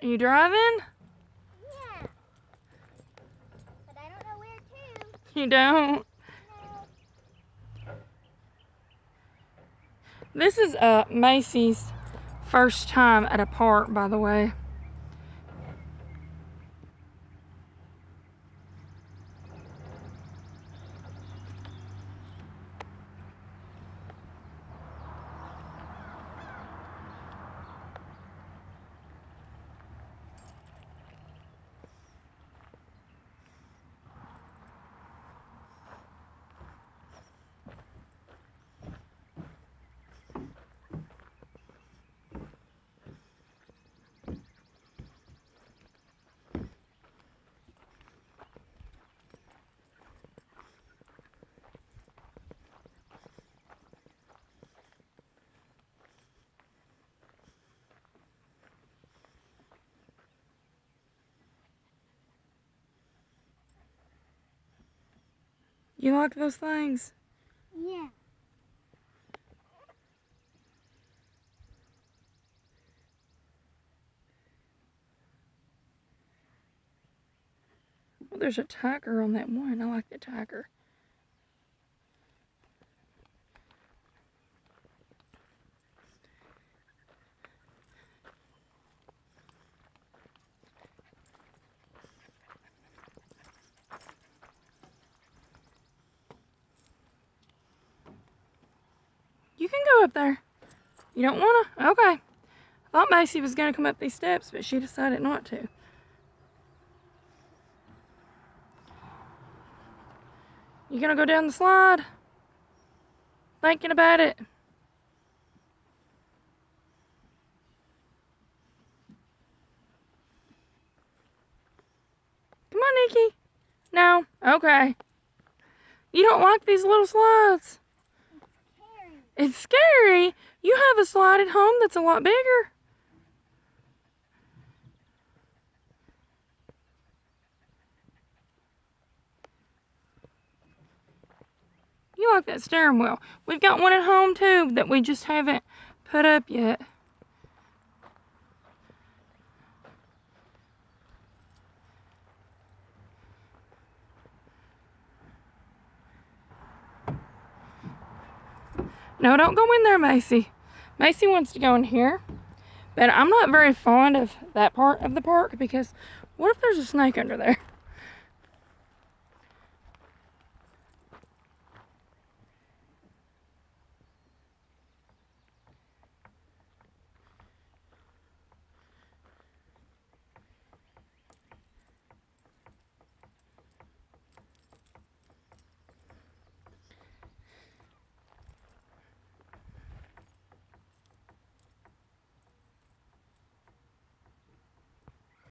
Are you driving? Yeah. But I don't know where to. You don't? No. This is Macy's first time at a park, by the way. You like those things? Yeah. Well, there's a tiger on that one. I like the tiger. You can go up there. You don't want to? Okay. I thought Macy was going to come up these steps, but she decided not to. You going to go down the slide? Thinking about it? Come on, Nikki. No? Okay. You don't like these little slides? Scary. It's scary. You have a slide at home that's a lot bigger. You like that steering wheel. We've got one at home too that we just haven't put up yet. No, don't go in there, Macy. Macy wants to go in here. But I'm not very fond of that part of the park because what if there's a snake under there?